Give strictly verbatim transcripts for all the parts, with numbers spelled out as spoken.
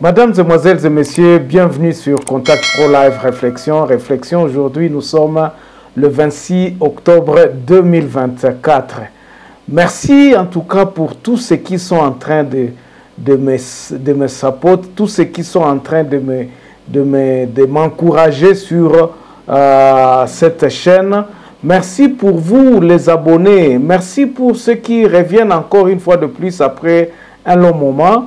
Mesdames, Mesdemoiselles et Messieurs, bienvenue sur Contact Pro Live Réflexion. Réflexion, aujourd'hui, nous sommes le vingt-six octobre deux mille vingt-quatre. Merci en tout cas pour tous ceux qui sont en train de, de me, de me supporter, tous ceux qui sont en train de me, de me, de m'encourager sur euh, cette chaîne. Merci pour vous les abonnés. Merci pour ceux qui reviennent encore une fois de plus après un long moment.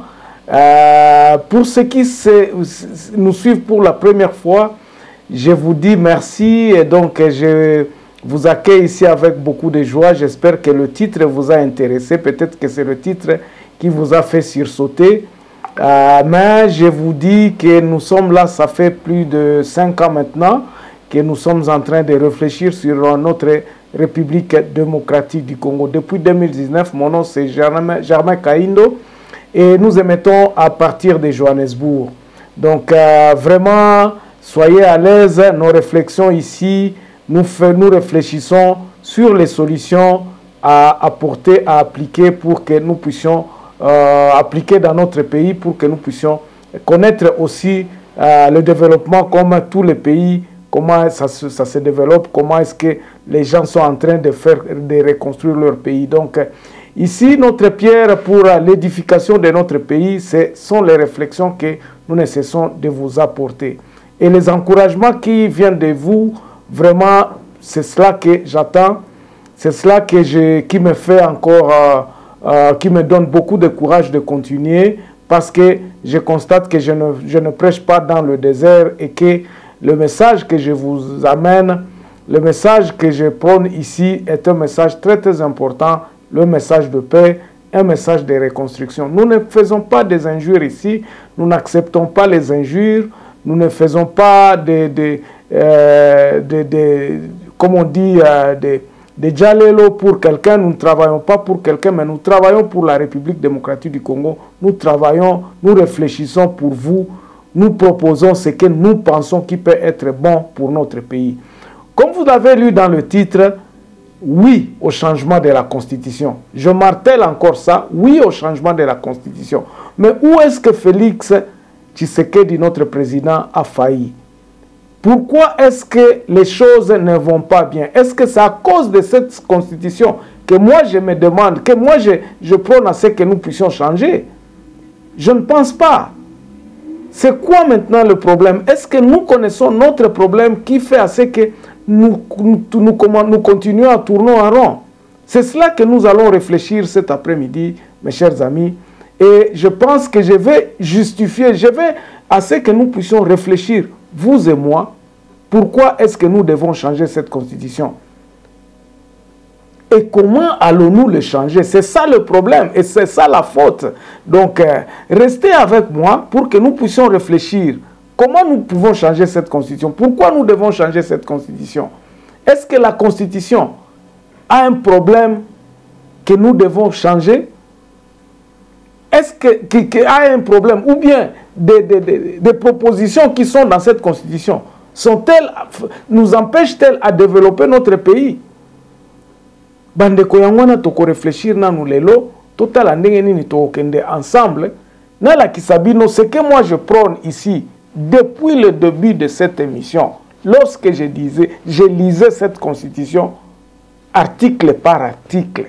Euh, pour ceux qui se, nous suivent pour la première fois, je vous dis merci et donc je vous accueille ici avec beaucoup de joie. J'espère que le titre vous a intéressé. Peut-être que c'est le titre qui vous a fait sursauter. Euh, mais je vous dis que nous sommes là, ça fait plus de cinq ans maintenant que nous sommes en train de réfléchir sur notre République démocratique du Congo. Depuis deux mille dix-neuf, mon nom c'est Germain, Germain Kaindo. Et nous émettons à partir de Johannesburg. Donc, euh, vraiment, soyez à l'aise. Nos réflexions ici, nous, fait, nous réfléchissons sur les solutions à apporter, à appliquer pour que nous puissions euh, appliquer dans notre pays, pour que nous puissions connaître aussi euh, le développement comme tous les pays, comment ça se, ça se développe, comment est-ce que les gens sont en train de faire, de reconstruire leur pays. Donc, ici, notre pierre pour l'édification de notre pays, ce sont les réflexions que nous ne cessons de vous apporter. Et les encouragements qui viennent de vous, vraiment, c'est cela que j'attends, c'est cela que je, qui me fait encore, euh, euh, qui me donne beaucoup de courage de continuer, parce que je constate que je ne, je ne prêche pas dans le désert et que le message que je vous amène, le message que je prône ici est un message très très important, le message de paix, un message de reconstruction. Nous ne faisons pas des injures ici, nous n'acceptons pas les injures, nous ne faisons pas des, des, euh, des, des comme on dit, euh, des, des jalelo pour quelqu'un, nous ne travaillons pas pour quelqu'un, mais nous travaillons pour la République démocratique du Congo, nous travaillons, nous réfléchissons pour vous, nous proposons ce que nous pensons qui peut être bon pour notre pays. Comme vous l'avez lu dans le titre, oui au changement de la Constitution. Je martèle encore ça, oui au changement de la Constitution. Mais où est-ce que Félix Tshisekedi, notre président, a failli? Pourquoi est-ce que les choses ne vont pas bien? Est-ce que c'est à cause de cette Constitution que moi je me demande, que moi je, je prône à ce que nous puissions changer? Je ne pense pas. C'est quoi maintenant le problème? Est-ce que nous connaissons notre problème qui fait à ce que Nous, nous, nous, nous continuons à tourner en rond? C'est cela que nous allons réfléchir cet après-midi, mes chers amis. Et je pense que je vais justifier, je vais à ce que nous puissions réfléchir, vous et moi, pourquoi est-ce que nous devons changer cette constitution? Et comment allons-nous le changer? C'est ça le problème et c'est ça la faute. Donc, euh, restez avec moi pour que nous puissions réfléchir. Comment nous pouvons changer cette constitution? Pourquoi nous devons changer cette constitution? Est-ce que la constitution a un problème que nous devons changer? Est-ce qu'il que, que a un problème? Ou bien des, des, des, des propositions qui sont dans cette constitution sont-elles, nous empêchent-elles à développer notre pays? Bandeko yangwana toko réfléchir na nous lelo, total andenge nini to kende ensemble, na la kisabino, ce que moi je prône ici, depuis le début de cette émission, lorsque je disais, je lisais cette constitution, article par article.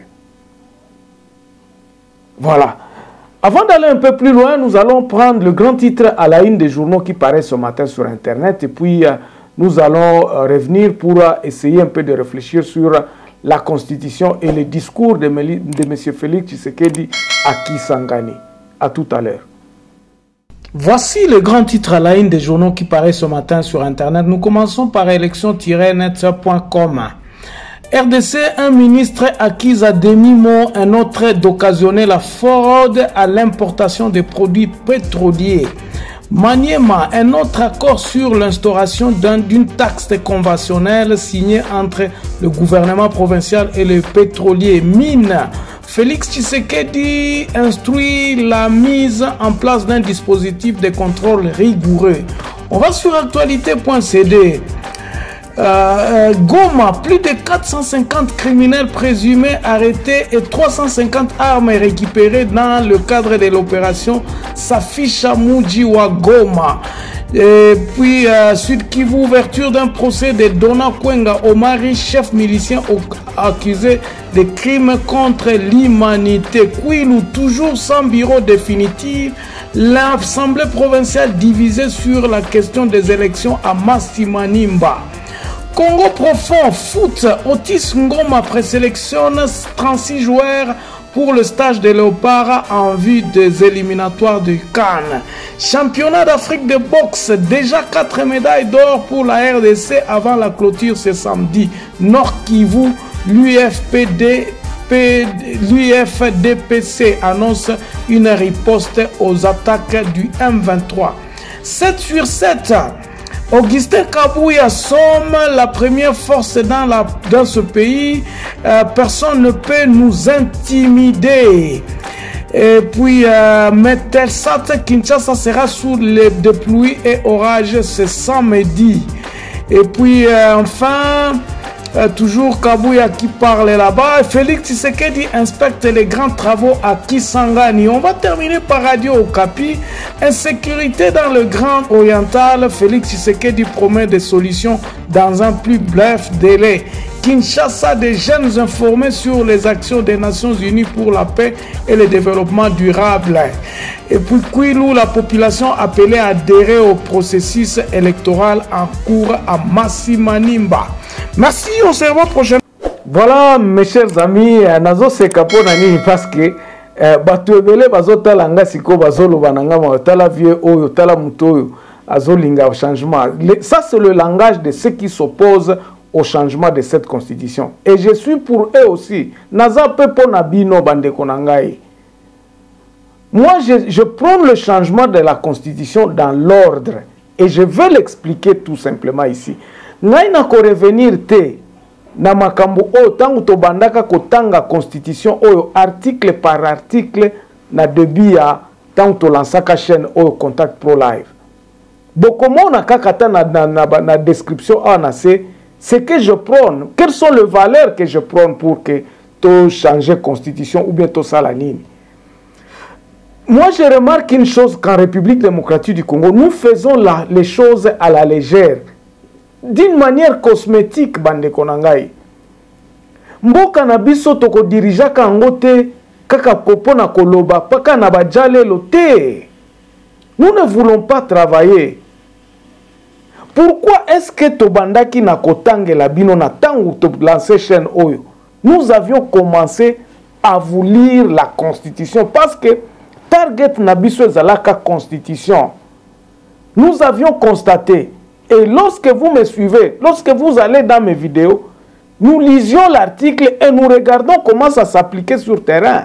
Voilà. Avant d'aller un peu plus loin, nous allons prendre le grand titre à la une des journaux qui paraît ce matin sur Internet. Et puis, euh, nous allons euh, revenir pour euh, essayer un peu de réfléchir sur euh, la constitution et le discours de, de M. Félix Tshisekedi à Kisangani. À tout à l'heure. Voici le grand titre à la une des journaux qui paraît ce matin sur Internet. Nous commençons par élection tiret net point com. R D C, un ministre accuse à demi-mot, un autre d'occasionner la fraude à l'importation des produits pétroliers. Maniema, un autre accord sur l'instauration d'une taxe conventionnelle signée entre le gouvernement provincial et les pétroliers. Mine, Félix Tshisekedi instruit la mise en place d'un dispositif de contrôle rigoureux. On va sur actualité point c d. Euh, Goma, plus de quatre cent cinquante criminels présumés arrêtés et trois cent cinquante armes récupérées dans le cadre de l'opération Safisha Mujiwa Goma. Et puis, euh, Sud Kivu, ouverture d'un procès de Dona Kwenga Omari, chef milicien accusé de crimes contre l'humanité. Kwilu, toujours sans bureau définitif, l'Assemblée provinciale divisée sur la question des élections à Masimanimba. Congo profond, foot, Otis Ngoma présélectionne trente-six joueurs pour le stage de Léopard en vue des éliminatoires du Cannes. Championnat d'Afrique de boxe, déjà quatre médailles d'or pour la R D C avant la clôture ce samedi. Nord Kivu, l'U F D P C annonce une riposte aux attaques du M vingt-trois. sept sur sept. Augustin Kabouya somme la première force dans, la, dans ce pays. Euh, personne ne peut nous intimider. Et puis, euh, Metelsat Kinshasa sera sous les de pluie et orages ce samedi. Et puis, euh, enfin, euh, toujours Kabouya qui parle là-bas. Félix Tshisekedi inspecte les grands travaux à Kisangani. On va terminer par Radio Okapi. Insécurité dans le Grand Oriental. Félix Tshisekedi promet des solutions dans un plus bref délai. Kinshasa, des jeunes informés sur les actions des Nations Unies pour la paix et le développement durable. Et puis Kwilu, la population appelée à adhérer au processus électoral en cours à Masimanimba. Merci, on se revoit prochainement. Voilà, mes chers amis, nazo se kapo nani parce que bato ebele bazotala nga siko bazoloba nanga ma tala vieux oyo tala muto azolinga changement. Ça c'est le langage de ceux qui s'opposent au changement de cette constitution. Et je suis pour eux aussi. Naza pepo nabino bande konangai. Moi, je, je prends le changement de la constitution dans l'ordre. Et je vais l'expliquer tout simplement ici. Ngai na ko revenir te na makambo o tangu to bandaka kotanga constitution oyo article par article na début ya tangu to lansaka chaîne oyo Contact Pro Live. Bokomo na kakata na na, na, na description a na c'est ce que je prône. Quelles sont les valeurs que je prône pour que to changer constitution ou bien to salanine. Moi, je remarque une chose qu'en République démocratique du Congo, nous faisons la, les choses à la légère. D'une manière cosmétique, bande konangai. Mboka na biso toko dirija ka ngote kaka kopona koloba paka na bajale lote. Nous ne voulons pas travailler. Pourquoi est-ce que tobandaki na kotange la bino na tangu to lancer chaîne oyo? Nous avions commencé à vous lire la constitution parce que target na biso ezalaka constitution. Nous avions constaté. Et lorsque vous me suivez, lorsque vous allez dans mes vidéos, nous lisions l'article et nous regardons comment ça s'appliquait sur terrain.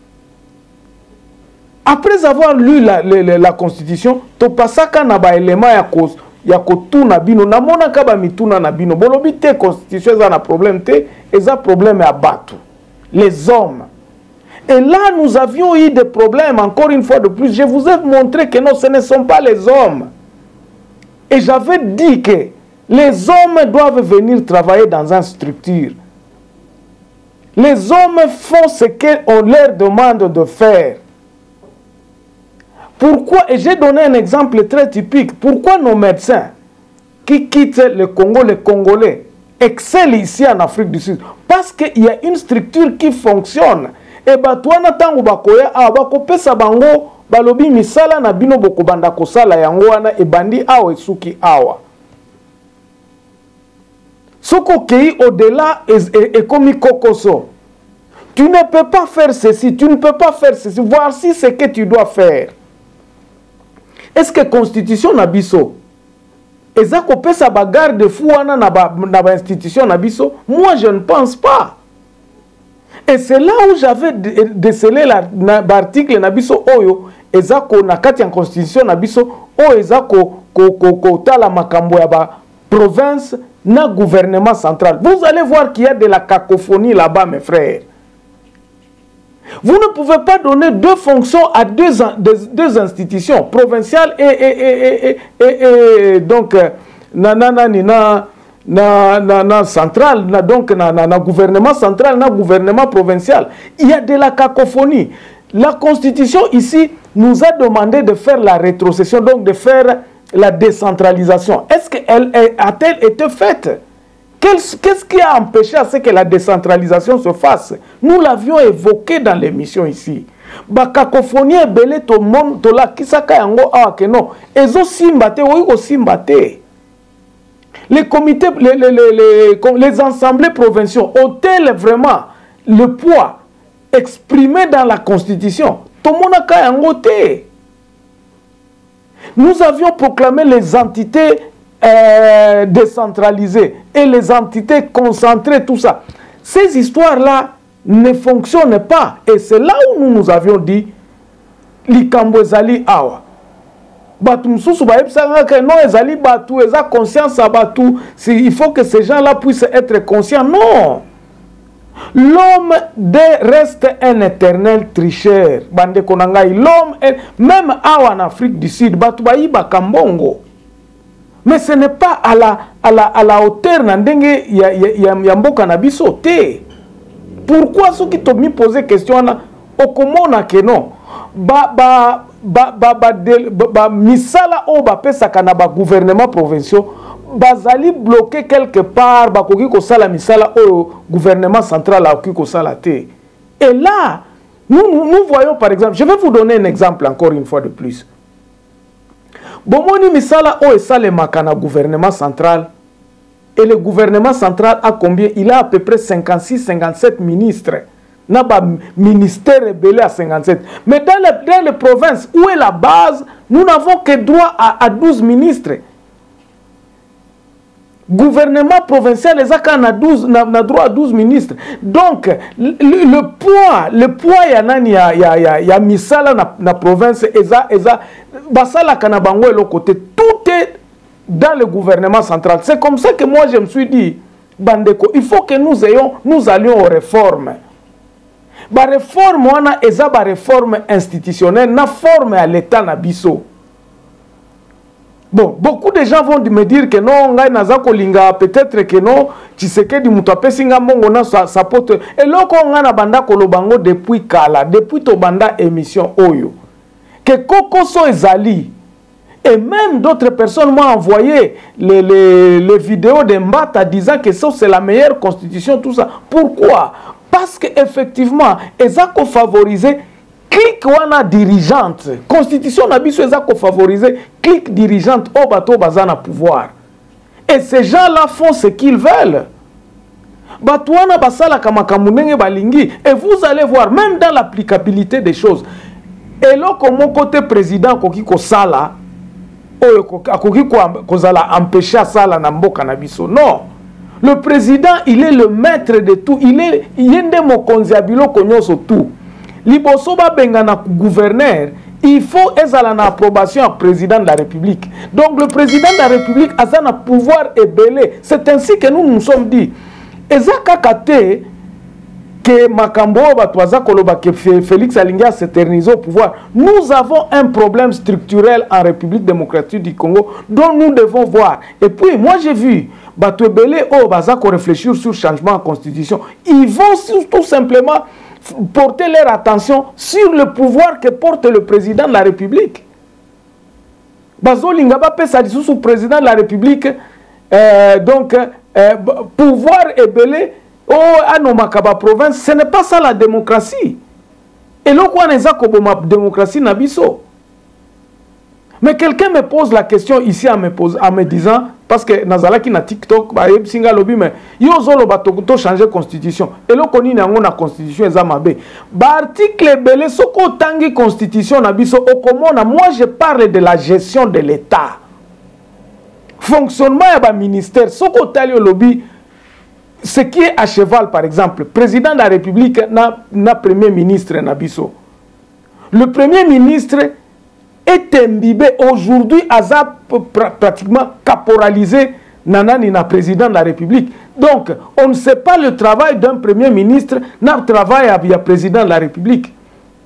Après avoir lu la, la, la, la constitution, to pasaka na ba élément ya cause ya kotuna bino na mona ka ba mituna na bino bolobi te constitution za na problème te eza problème ya batu les hommes. Et là nous avions eu des problèmes encore une fois de plus. Je vous ai montré que non, ce ne sont pas les hommes. Et j'avais dit que les hommes doivent venir travailler dans une structure. Les hommes font ce qu'on leur demande de faire. Pourquoi? Et j'ai donné un exemple très typique. Pourquoi nos médecins qui quittent le Congo, les Congolais, excellent ici en Afrique du Sud? Parce qu'il y a une structure qui fonctionne. Et batouana tangu bakoya a bakopesa bango balobi misala na bino bokobanda kosala yango wana ebandi awa esuki awa. Soko kei au-delà et comme kokoso. Tu ne peux pas faire ceci, tu ne peux pas faire ceci. Voici ce que tu dois faire. Est-ce que constitution na biso eza kopesa ba garde fou wana na ba na ba institution na biso? Moi je ne pense pas. Et c'est là où j'avais décelé l'article na biso oyo eza ko na kati en constitution na biso oyo eza ko ko ko ko tala makambo ya ba province na gouvernement central. Vous allez voir qu'il y a de la cacophonie là-bas mes frères. Vous ne pouvez pas donner deux fonctions à deux, deux, deux institutions provinciales et, et, et, et, et, et donc nanana nina na, na, na central, na, donc na, na, na gouvernement central, na gouvernement provincial. Il y a de la cacophonie. La Constitution ici nous a demandé de faire la rétrocession, donc de faire la décentralisation. Est-ce qu'elle a-t-elle été faite? Qu'est-ce qui a empêché à ce que la décentralisation se fasse? Nous l'avions évoqué dans l'émission ici. Ba cacophonie est belle, tout le monde, tout la kisaka yango awakeno. Ezo simbate, oiko simbate. Les comités, les, les, les, les, les assemblées provinciaux ont-elles vraiment le poids exprimé dans la Constitution? Tout le monde a ka yango te. Nous avions proclamé les entités euh, décentralisées et les entités concentrées, tout ça. Ces histoires-là ne fonctionnent pas. Et c'est là où nous nous avions dit, likambo ezali awa. Batu msusu ba epsanga que non ezali batu, eza conscience à batu. Il faut que ces gens-là puissent être conscients. Non. L'homme reste un éternel tricheur. Bande konangai. L'homme, même en Afrique du Sud, batu ba iba kambongo. Mais ce n'est pas à la, à la, à la hauteur nandenge ya, ya, ya mboka na biso te. Pourquoi ceux qui t'ont mis posé question au komona que non? Ba ba ba ba ba de, ba, ba misala o ba pesa kana ba gouvernement provincial bazali bloqué quelque part ba koki ko sala misala au gouvernement central a koki ko sala te. Et là nous, nous nous voyons par exemple, je vais vous donner un exemple encore une fois de plus. Bomoni misala o esale makana gouvernement central. Et le gouvernement central a combien? Il a à peu près cinquante-six cinquante-sept ministres. N'a pas ministère rebelle à cinquante-sept. Mais dans les, dans les provinces, où est la base, nous n'avons que droit à, à douze ministres. Gouvernement provincial, les A C A n'a droit à douze ministres. Donc, le, le poids, le poids, il y a, il y a, il y a, il y a misala na, na province, eza, eza, basala kanabango et le côté, tout est dans le gouvernement central. C'est comme ça que moi je me suis dit, Bandeko, il faut que nous ayons, nous allions aux réformes. La réforme, on a eza ba réforme institutionnelle, na forme à l'état na biso. Bon, beaucoup de gens vont me dire que non, peut-être que non, tu sais que du mutapé singa mongo na sa pote. Et là, on a banda kolobango depuis kala, depuis to banda émission oyo. Que Koko so ezali. Et même d'autres personnes m'ont envoyé les, les, les vidéos de Mbata disant que ça c'est la meilleure constitution, tout ça. Pourquoi? Parce qu'effectivement, ils ont favorisé clique wana dirigeante. Constitution nabiso ils ont favorisé clique dirigeante au bateau bazana pouvoir. Et ces gens-là font ce qu'ils veulent. Batouana basala kamakamunenge balingi. Et vous allez voir, même dans l'applicabilité des choses. Et là, comme mon côté président kokiko sala, empêcher ça la namboka na biso. Non. Le président, il est le maître de tout. Il est yende mo konziabilo konyoso tout. Liboso ba bengana gouverneur, il faut ezala na approbation au président de la République. Donc le président de la République a un pouvoir ébélé. C'est ainsi que nous nous sommes dit. Ezaka kate que Makambo Batwaza Koloba que Félix Alinga s'éternise au pouvoir. Nous avons un problème structurel en République démocratique du Congo dont nous devons voir. Et puis moi j'ai vu Batwebele au Bazako réfléchir sur le changement en constitution. Ils vont tout simplement porter leur attention sur le pouvoir que porte le président de la République. Bazo Lingaba pesa sous le président de la République euh, donc euh, pouvoir ébélé. Oh, Anomakaba province, ce n'est pas ça la démocratie. Et là, quoi n'est-ce que la démocratie nabiso? Mais quelqu'un me pose la question ici en me, pose, en me disant, parce que Nazala qui na TikTok, bah, singa lobby, mais yo zolo batoko changer constitution. Et là, qu'on y a une constitution ezamabe. Bah, article belé, soko tangi constitution nabiso, au komona, moi je parle de la gestion de l'État. Fonctionnement et bah, ministère, soko tali au lobby. Ce qui est à cheval, par exemple, le président de la République n'a premier ministre Nabiso. Le premier ministre est imbibé aujourd'hui, à pratiquement caporalisé, nanani na président de la République. Donc, on ne sait pas le travail d'un premier ministre, n'a travail avec le président de la République.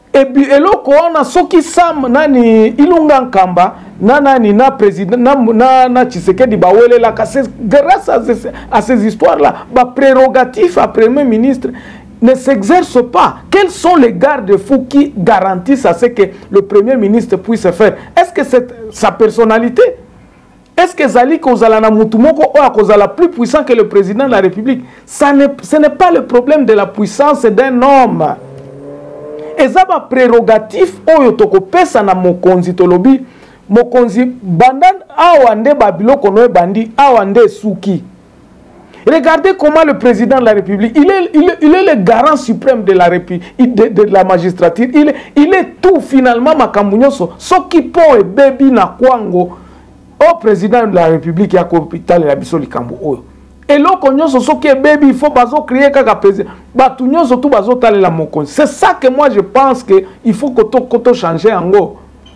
et eloko wana soki sam nani Ilunga Nkamba na nani na président na na, na Tshisekedi bawelela ka grâce à ces, à ces histoires là ba prérogatif à premier ministre ne s'exerce pas. Quels sont les garde-fous qui garantissent à ce que le premier ministre puisse faire? Est-ce que c'est sa personnalité? Est-ce que Zali Kozala na Mutumoko ou Kozala plus puissant que le président de la République? Ça ne, ce n'est pas le problème de la puissance d'un homme. Et ça va prérogatif oyo toko pesa na mokonzi tolobi mokonzi bandan awande babilo kono bandi awande suki. Regardez comment le président de la République, il est, il est, il est le garant suprême de la, République, de, de la magistrature. Il est, il est tout finalement, Makambunyoso. Ce qui peut et baby na kwango au président de la République, il y a l'hôpital et la bisoli kambo. Et là, ce qui est baby, il faut bazo créer kaka président. Batunyoso tout bazo tale la mokon. C'est ça que moi je pense qu'il faut que tu changes en gros.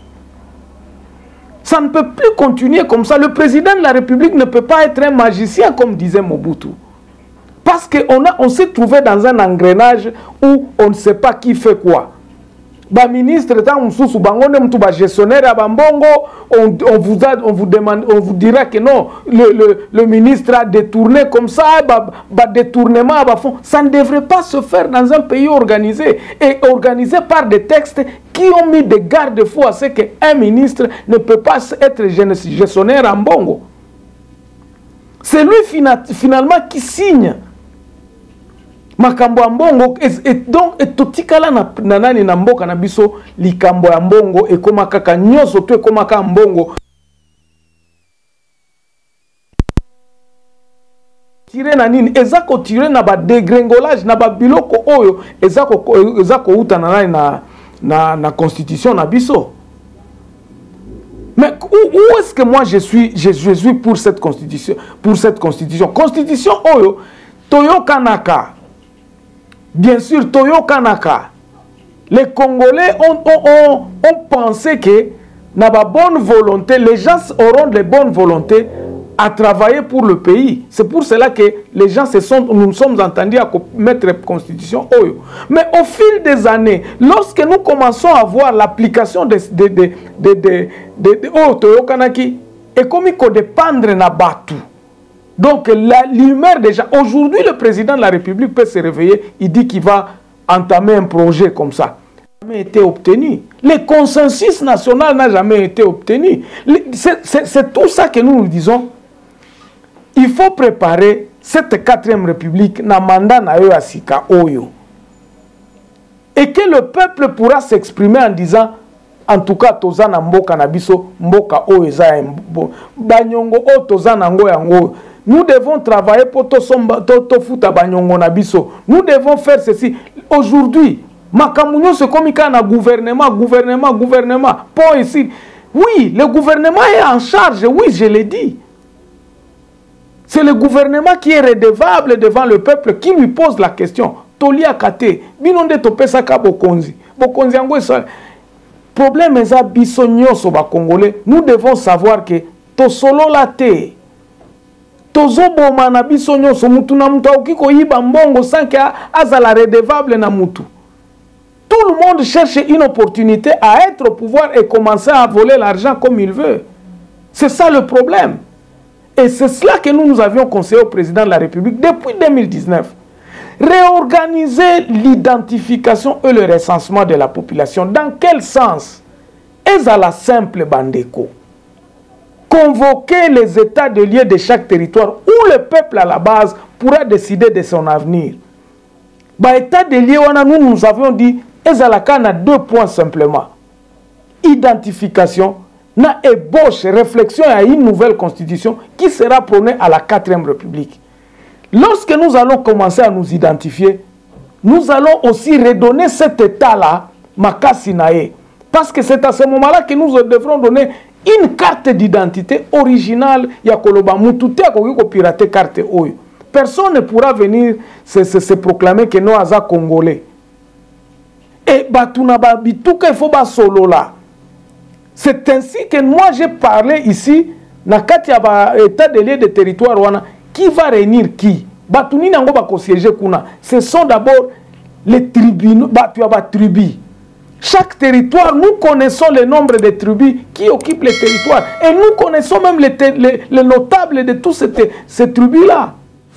Ça ne peut plus continuer comme ça. Le président de la République ne peut pas être un magicien comme disait Mobutu. Parce qu'on on s'est trouvé dans un engrenage où on ne sait pas qui fait quoi. Ba ministre, on gestionnaire à Bambongo, on, on, vous a, on, vous demande, on vous dira que non, le, le, le ministre a détourné comme ça, bah, bah, détournement, bah, ça ne devrait pas se faire dans un pays organisé et organisé par des textes qui ont mis des garde-fous à ce qu'un ministre ne peut pas être gestionnaire en Bongo. C'est lui finalement qui signe makambo ya mbongo et donc etotikala na nanani na mboka na biso likambo ya mbongo ekoma kaka nyoso to ekoma kaka mbongo tire na nini ezako tire na ba dégrengolage na ba biloko oyo ezako ezako uta na nani na na na constitution na biso. Mais où, où est-ce que moi je suis je, je suis pour cette constitution pour cette constitution constitution oyo toyo kanaka. Bien sûr, Toyo Kanaka, les Congolais ont, ont, ont, ont pensé que, dans la bonne volonté, les gens auront de bonnes volontés à travailler pour le pays. C'est pour cela que les gens se sont, nous nous sommes entendus à mettre la constitution. Mais au fil des années, lorsque nous commençons à voir l'application de, de, de, de, de, de, de oh, Toyo Kanaki, et comme il faut dépendre de Batu. Donc, l'humeur déjà, aujourd'hui, le président de la République peut se réveiller, il dit qu'il va entamer un projet comme ça. Ça n'a jamais été obtenu. Le consensus national n'a jamais été obtenu. C'est tout ça que nous nous disons. Il faut préparer cette quatrième République, na mandat na yo asika oyo. Et que le peuple pourra s'exprimer en disant, en tout cas, tozana mboka na biso, mboka oyo eza banyongo o tozana ngo yango. Nous devons travailler pour tout foutre banyongo na biso. Nous devons faire ceci. Aujourd'hui, Makamunyo c'est comme un gouvernement, gouvernement, gouvernement. Point ici. Oui, le gouvernement est en charge. Oui, je l'ai dit. C'est le gouvernement qui est redevable devant le peuple qui lui pose la question. Tolia kate, binonde topesa ka bokonzi. Bokonzi yango ça. Problème est ça bisonyo so ba congolais. Nous devons savoir que to solo la te. Tozobo mana bisonyo so mutu na mutu okiko yiba mbongo sans que azala redevable na mutu. Tout le monde cherche une opportunité à être au pouvoir et commencer à voler l'argent comme il veut. C'est ça le problème. Et c'est cela que nous nous avions conseillé au président de la République depuis deux mille dix-neuf. Réorganiser l'identification et le recensement de la population. Dans quel sens? Est-ce à la simple bandeko? Convoquer les états de lieu de chaque territoire où le peuple à la base pourra décider de son avenir. Bah, état de lieu, nous nous avions dit, Ezalaka a deux points simplement. Identification, na ébauche, réflexion à une nouvelle constitution qui sera prônée à la quatrième République. Lorsque nous allons commencer à nous identifier, nous allons aussi redonner cet état-là, Makasinae. Parce que c'est à ce moment-là que nous devrons donner une carte d'identité originale. Yakoloba Mutute a pirater carte oyo. Personne ne pourra venir se, se, se proclamer que nous sommes congolais. Et Batunaba Bituka il faut ba solo là. C'est ainsi que moi j'ai parlé ici, na kati ya ba état de lieu de territoire wana, qui va réunir qui? Batuni nango ba ko siéger kuna. Ce sont d'abord les tribunaux, batu ya ba tribu. Chaque territoire, nous connaissons le nombre de tribus qui occupent les territoires. Et nous connaissons même les, les, les notables de toutes ces, ces tribus-là.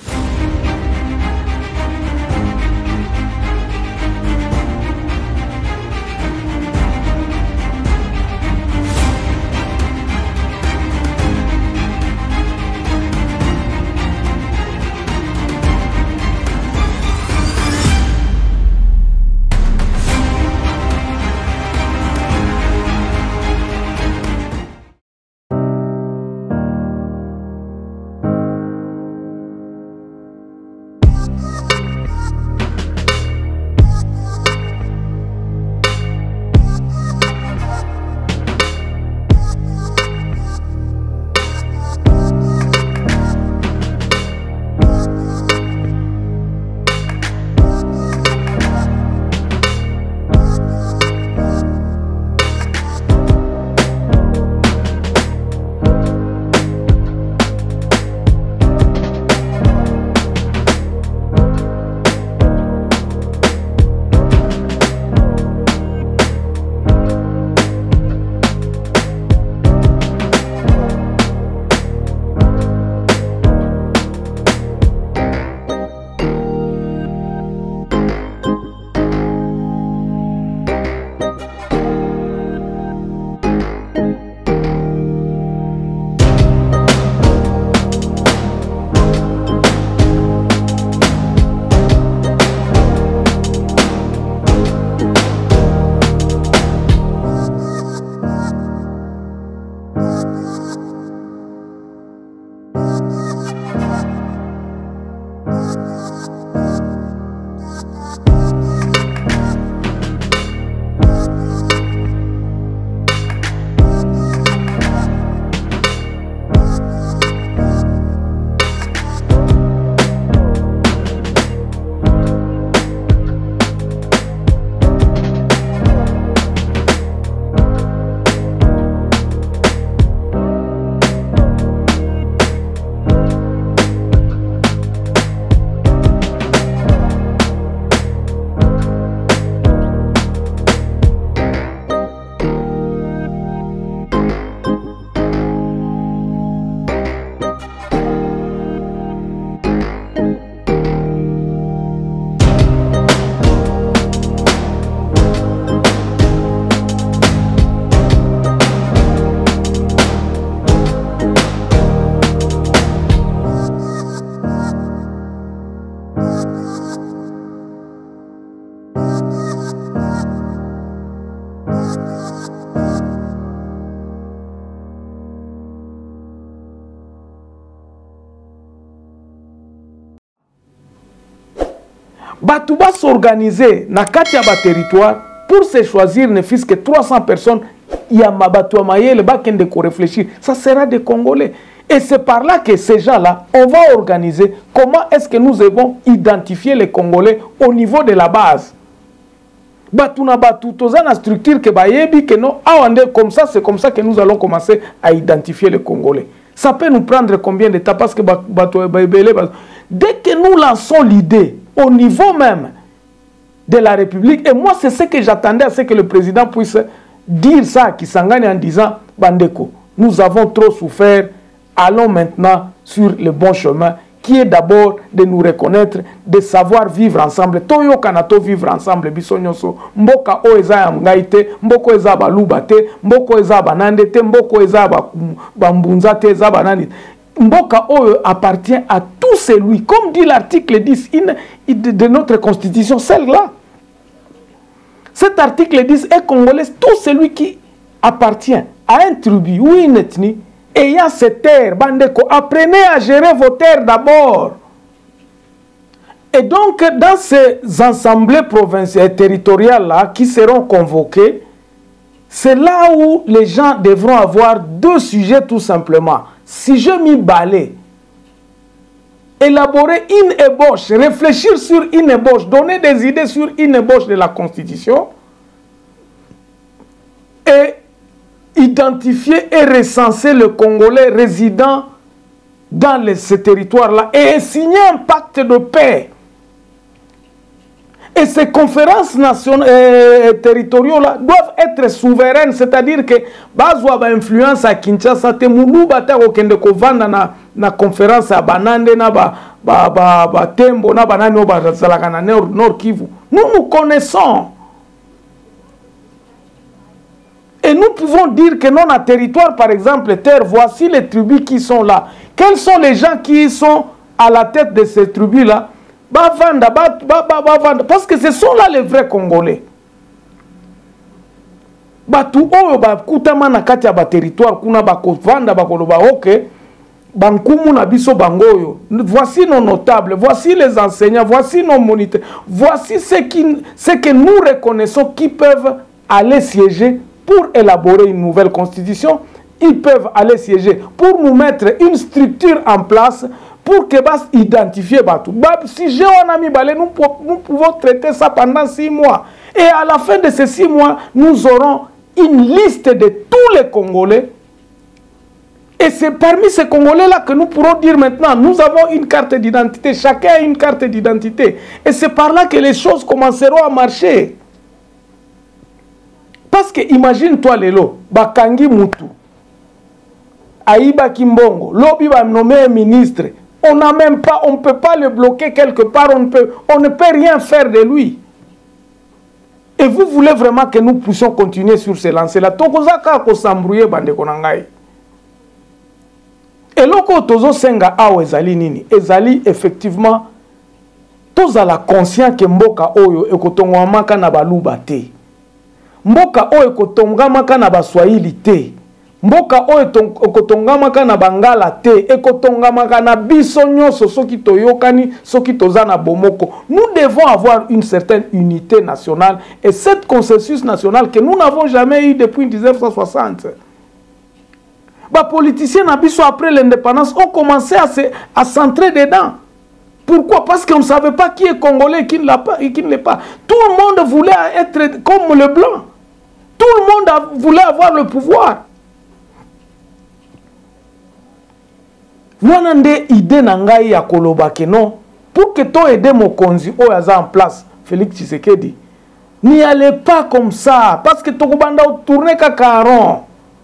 Batouba s'organiser na kati ya ba territoire pour se choisir ne fût-ce que trois cents personnes. Il y a ma Batou Amaye, le bakende ko réfléchir. Ça sera des Congolais. Et c'est par là que ces gens-là, on va organiser comment est-ce que nous devons identifier les Congolais au niveau de la base. Batuna Batou, toza na structure que bayebi que non, awande comme ça, c'est comme ça que nous allons commencer à identifier les Congolais. Ça peut nous prendre combien de temps parce que Batou Baybele, dès que nous lançons l'idée au niveau même de la République, et moi c'est ce que j'attendais à ce que le président puisse dire ça à Kisangani en disant Bandeko, nous avons trop souffert, allons maintenant sur le bon chemin qui est d'abord de nous reconnaître, de savoir vivre ensemble. Toyo kanato vivre ensemble, bisonyoso. Mboka o eza ya mgaite, mboko eza ba lubate, mboko eza ba nandete, mboko eza ba mbunzate, eza ba nani. Mboka o appartient à tout celui, comme dit l'article dix de notre constitution, celle-là. Cet article dix est congolais, tout celui qui appartient à un tribu ou une ethnie, ayant ces terres, Bandeko, apprenez à gérer vos terres d'abord. Et donc, dans ces assemblées provinciales et territoriales-là qui seront convoquées, c'est là où les gens devront avoir deux sujets tout simplement. Si je m'y balais, élaborer une ébauche, réfléchir sur une ébauche, donner des idées sur une ébauche de la Constitution, et identifier et recenser le Congolais résident dans les, ce territoire-là et signer un pacte de paix. Et ces conférences nationales, euh, territoriales doivent être souveraines, c'est-à-dire que bazwa ba influence à Kinshasa te muluba ta okende ko vanda na na conférence à Banande na ba ba ba, ba Tembo na banani ba zalaka na Nord, Nord Kivu. Nous nous connaissons. Et nous pouvons dire que non, à territoire, par exemple, terre, voici les tribus qui sont là. Quels sont les gens qui sont à la tête de ces tribus-là? Parce que ce sont là les vrais Congolais. Batu oyo ba kutama na kati ya ba territoire kuna ba kovanda ba koloba ok bankumu na biso bangoyo. Voici nos notables, voici les enseignants, voici nos moniteurs, voici ceux qui ce que nous reconnaissons qui peuvent aller siéger pour élaborer une nouvelle constitution. Ils peuvent aller siéger pour nous mettre une structure en place pour que bas identifier Batou. Si j'ai un ami balé, nous, nous pouvons traiter ça pendant six mois. Et à la fin de ces six mois, nous aurons une liste de tous les Congolais. Et c'est parmi ces Congolais-là que nous pourrons dire maintenant, nous avons une carte d'identité, chacun a une carte d'identité. Et c'est par là que les choses commenceront à marcher. Parce que imagine-toi Lelo, Bakangi Moutou, Aïba Kimbongo, Lobi va nommer un ministre. On n'a même pas, on ne peut pas le bloquer quelque part, on ne peut, on ne peut rien faire de lui. Et vous voulez vraiment que nous puissions continuer sur ce lancer-là. Tokozaka ko s'embrouiller bande konangai. Et loko tozo senga awo ezali nini? Ezali effectivement tozala conscient que mboka oyo ekotongwamaka na baluba te. Mboka oyo ekotongamaka na baswahili te. Mboka oyo ekotongamaka na bangala te, ekotongamaka na biso nyonso soki toyokani, soki tozana bomoko. Nous devons avoir une certaine unité nationale et cette consensus national que nous n'avons jamais eu depuis mille neuf cent soixante. Les politiciens nabiso après l'indépendance ont commencé à se à s'entrer dedans. Pourquoi? Parce qu'on ne savait pas qui est congolais et qui ne l'a pas et qui ne l'est pas. Tout le monde voulait être comme le blanc. Tout le monde a, voulait avoir le pouvoir. Wana nde idée na ngai ya koloba ke non pour que to aider mokonzi oyo aza en place Félix Tshisekedi n'y allez pas comme ça parce que tokobanda tourner kaka rond.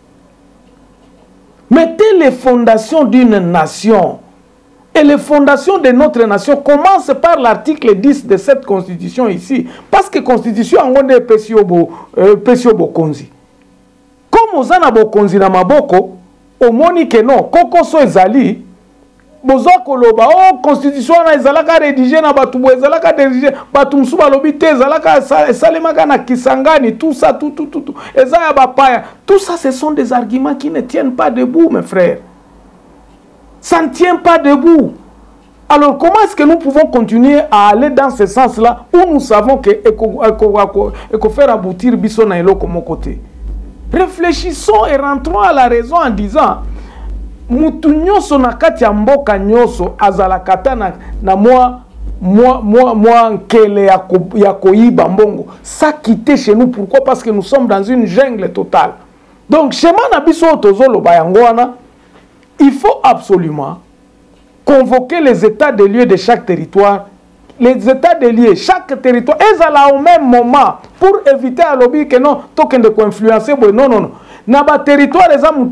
Mettez les fondations d'une nation et les fondations de notre nation commencent par l'article dix de cette constitution ici parce que constitution angonde pesiobo euh, pesiobo konzi comme ozana bokonzi na maboko omoni ke non kokoso ezali bozo koloba oh constitution na ezalaka rédigé na batu bo ezalaka rédigé batu musu balobi te ezalaka salemaka na Kisangani tout ça tout tout tout tout ezaya bapaya tout ça ce sont des arguments qui ne tiennent pas debout mes frères, ça ne tient pas debout. Alors comment est-ce que nous pouvons continuer à aller dans ce sens-là où nous savons que eko faire aboutir biso na eloko moko te? Réfléchissons et rentrons à la raison en disant mutu nyonso na kati ya mboka nyonso azalakata na, na moi moi moi moi nkele ya ko, ya koyiba mbongo ça quitte chez nous. Pourquoi? Parce que nous sommes dans une jungle totale. Donc schéma na biso tozolo ba yango wana, il faut absolument convoquer les états de lieu de chaque territoire. Les états de lieu, chaque territoire, ils allaient au même moment pour éviter à lobby que non, token de co-influencer. Non, non, non. Na ba territoire, les amis,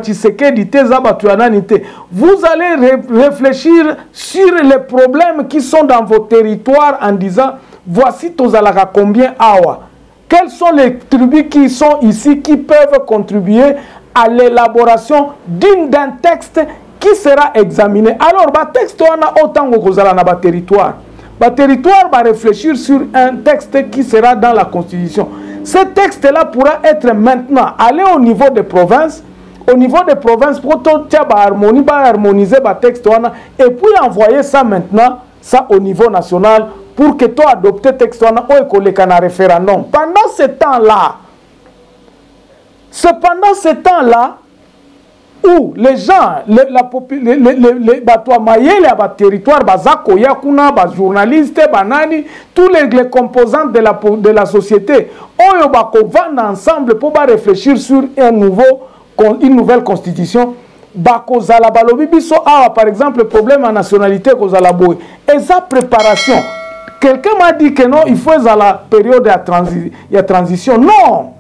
vous allez ré réfléchir sur les problèmes qui sont dans vos territoires en disant voici tozalaka combien awa. Quelles sont les tribus qui sont ici qui peuvent contribuer à l'élaboration d'un texte qui sera examiné. Alors, le texte on a autant que na ba territoire. Le territoire va réfléchir sur un texte qui sera dans la Constitution. Ce texte-là pourra être maintenant aller au niveau des provinces, au niveau des provinces pour harmoniser le texte et puis envoyer ça maintenant ça au niveau national pour que tu adoptes le texte ou un référendum. Pendant ce temps-là, cependant ce temps-là, où les gens, les, la les, les, les, les Batouamaye, les territoires, Bazako, Yakuna, Baz journalistes, Banani, tous les, les composants de la, de la société, Oyo Bako vont ensemble pour réfléchir sur un nouveau, une nouvelle constitution. Bako Zalabalobi Biso a par exemple le problème en nationalité Kozalaboy. Et sa préparation, Quelqu'un m'a dit que non, il faut à la période de transi la transition. Non.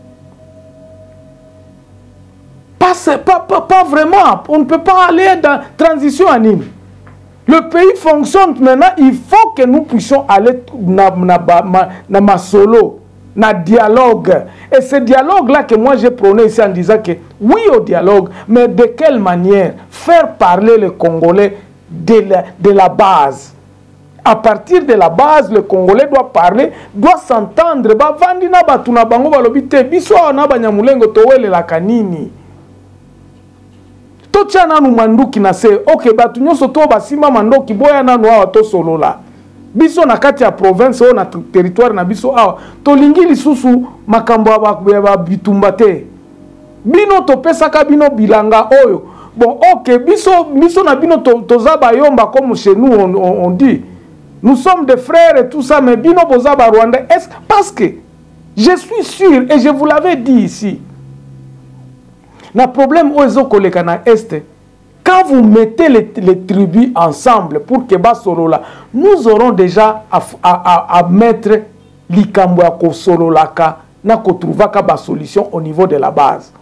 Pas, pas, pas, pas vraiment. On ne peut pas aller dans la transition anime. Le pays fonctionne maintenant. Il faut que nous puissions aller dans ma solo, dans le dialogue. Et ce dialogue-là que moi j'ai prôné ici en disant que oui au dialogue, mais de quelle manière faire parler les Congolais de la, de la base. À partir de la base, le Congolais doit parler, doit s'entendre. Ba vandi na batu na bango balobite biso na banyamulengo towele la kanini. To tia nanu manduki na se. OK, batu nyoso to basima mandoki boya nanu awa to solola. Biso na kati ya province o na territoire na biso awa to lingi lisusu makambo ba bitumba te. Bino to pesaka bino bilanga oyo. Bon, OK, biso biso na bino to toza bayomba comme chez nous on, on, on dit. Nous sommes des frères et tout ça, mais Bino Bozaba Rwanda, est-ce parce que je suis sûr, et je vous l'avais dit ici, le problème au Ezokolekana Est, quand vous mettez les, les tribus ensemble pour que Basolola, nous aurons déjà à, à, à, à mettre l'Ikambo à Kosololaka, na Kotrouvaka ba solution au niveau de la base.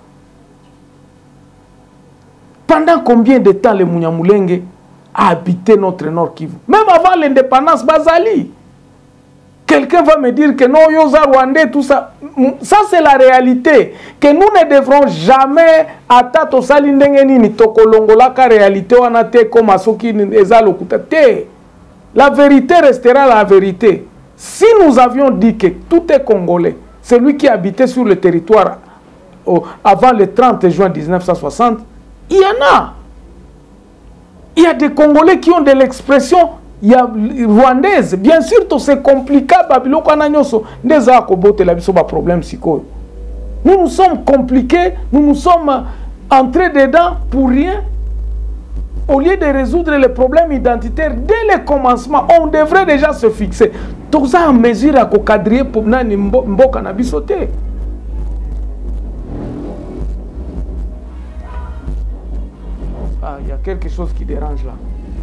Pendant combien de temps les Munyamulenge a habité notre Nord Kivu? Même avant l'indépendance, Bazali. Quelqu'un va me dire que non, Yosa Rwandais, tout ça. Ça, c'est la réalité. Que nous ne devrons jamais attato salindengeni ni tokolongola ka réalité wanate comme asoki ezalokutate. La vérité restera la vérité. Si nous avions dit que tout est congolais, celui qui habitait sur le territoire oh, avant le trente juin mille neuf cent soixante, il y en a. Il y a des Congolais qui ont de l'expression rwandaise. Bien sûr, c'est compliqué. Nous nous sommes compliqués, nous nous sommes entrés dedans pour rien. Au lieu de résoudre les problèmes identitaires dès le commencement, on devrait déjà se fixer. Tout ça en mesure à cadrer pour mboka na bisoté. Ah, il y a quelque chose qui dérange là.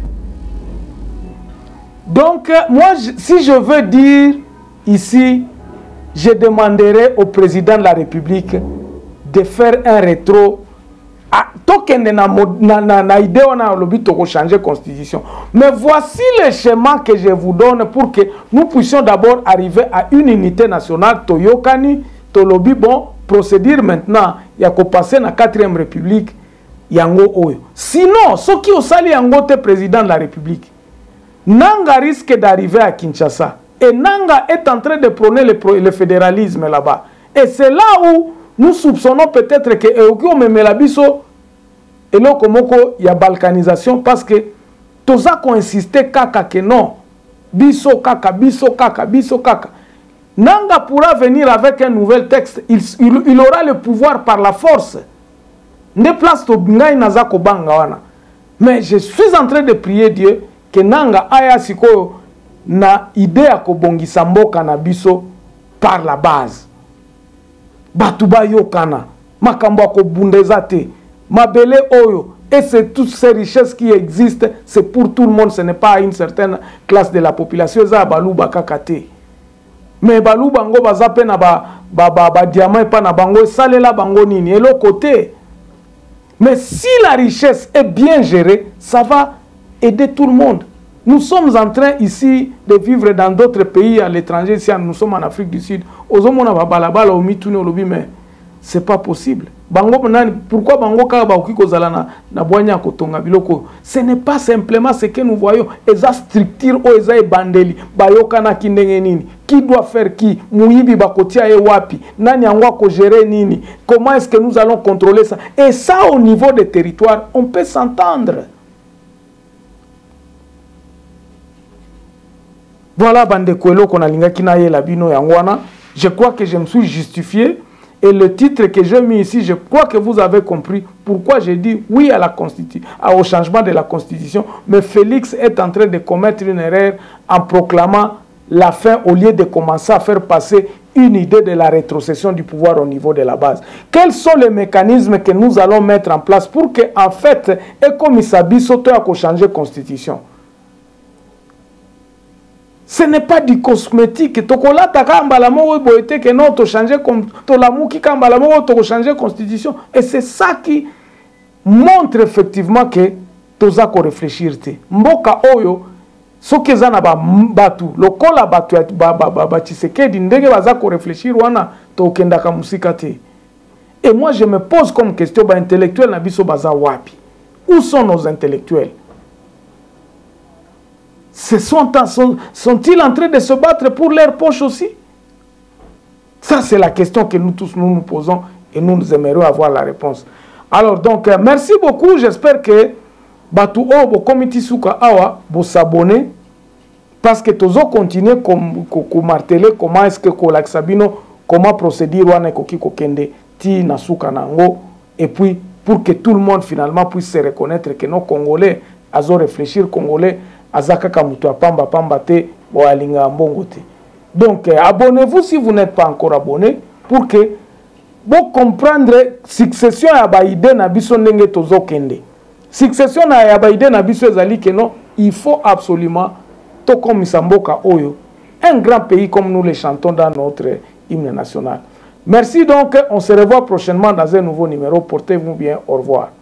Donc, moi, je, si je veux dire ici, je demanderai au président de la République de faire un rétro. Changer la constitution. Mais voici le schéma que je vous donne pour que nous puissions d'abord arriver à une unité nationale. Toyokani, Tolobi, bon, procédure maintenant. Il y a qu'à passer dans la quatrième République. Yango oyo. Sinon, ceux qui ont sali yango te président de la République, Nanga risque d'arriver à Kinshasa. Et Nanga est en train de prôner le, le fédéralisme là-bas. Et c'est là où nous soupçonnons peut-être que Eokyo Memelabiso et là komoko il y a balkanisation parce que tous ça ont insisté kaka que non. Biso kaka, biso kaka, biso kaka. Nanga pourra venir avec un nouvel texte. Il, il, il aura le pouvoir par la force. Ne place to ngai nazako banga wana. Mais je suis en train de prier Dieu que nanga aya siko na idée ya kobongisa mboka na biso par la base. Batuba yokana makambo ya kobundeza te mabele oyo et c'est toutes ces richesses qui existent, c'est pour tout le monde, ce n'est pas une certaine classe de la population za baluba kakate. Mais baluba ngo bazape na ba ba ba, ba diamant pa na bango salela bango nini et l'autre côté. Mais si la richesse est bien gérée, ça va aider tout le monde. Nous sommes en train ici de vivre dans d'autres pays à l'étranger. Si nous sommes en Afrique du Sud, mais ce n'est pas possible. Pourquoi ce n'est pas simplement ce que nous voyons. Eza structure ou eza bandeli. Qui doit faire qui? Mouibi bakotia e wapi? Nani angwa ko gérer nini? Comment est-ce que nous allons contrôler ça? Et ça, au niveau des territoires, on peut s'entendre. Voilà, Bandekuelo Konalinga Kinaye Labino Yangwana. Je crois que je me suis justifié. Et le titre que j'ai mis ici, je crois que vous avez compris pourquoi j'ai dit oui à la Constitution, au changement de la Constitution. Mais Félix est en train de commettre une erreur en proclamant la fin au lieu de commencer à faire passer une idée de la rétrocession du pouvoir au niveau de la base. Quels sont les mécanismes que nous allons mettre en place pour que, en fait, et comme il s'habille, sauter à changer la Constitution? Ce n'est pas du cosmétique. Tokola takamba moko boete que non to changer comme to la muki kamba la moko to changer constitution et c'est ça qui montre effectivement que toza ko réfléchir te. Mboka oyo soki eza na ba batu lokola batu ba ba ba, ba Tshisekedi ndenge baza ko réfléchir wana to kendaka musika te. Et moi je me pose comme question ba intellectuel na biso baza wapi? Où sont nos intellectuels? Se sont, sont, sont-ils en train de se battre pour leur poche aussi? Ça, c'est la question que nous tous nous, nous posons et nous, nous aimerions avoir la réponse. Alors, donc, euh, merci beaucoup. J'espère que Batu Obo Komiti Souka Awa vous s'abonner parce que tous continuer comme marteler comment est-ce que Kolak Sabino, comment procéder wana koki kokende ti nasuka nango et puis pour que tout le monde finalement puisse se reconnaître que nos Congolais, azo réfléchir Congolais azaka kamutu pamba pamba te bo alinga mbongo te. Donc euh, abonnez-vous si vous n'êtes pas encore abonné pour que vous comprendre succession ya ba idée na biso ndenge tozo kende. Succession na ya ba idée na biso ezali que non, il faut absolument to comme Mboka oyo, un grand pays comme nous le chantons dans notre hymne national. Merci donc, on se revoit prochainement dans un nouveau numéro. Portez-vous bien, au revoir.